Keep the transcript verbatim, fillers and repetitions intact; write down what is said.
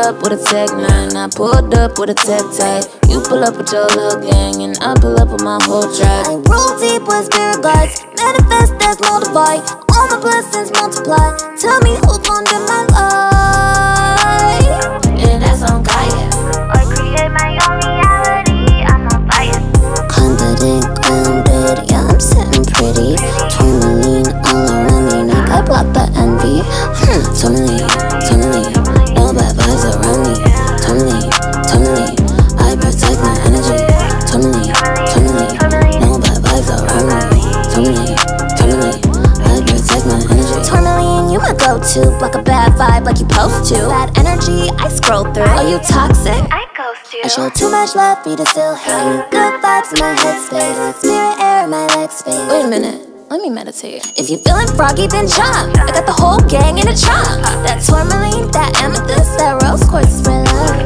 up with a tech nine, I pulled up with a tech tight. You pull up with your little gang, and I pull up with my whole tribe. I roll deep with spirit guides, manifest as multiply. All my blessings multiply. Tell me who's under my life. Yeah, that's on Gaia. Or create my own reality, I'm on fire. Confident, grounded, yeah, I'm sitting pretty. Tourmaline all around me, like I block the envy. Hmm, Tourmaline, Tourmaline, no bad vibes around me. Tourmaline, Tourmaline, I protect my energy. Tourmaline, Tourmaline, no bad vibes around me. Tourmaline, Tourmaline, I protect my energy. Tourmaline, you my go-to, block a bad vibe like you supposed to. Bad energy, I scroll through. Are you toxic? I ghost you. I show too much love for you to still hate you. Good vibes in my headspace, spirit air in my leg space. Wait a minute, let me meditate. If you feeling froggy, then jump. I got the whole gang in a trunk. That tourmaline, that amethyst, that rose quartz is my love.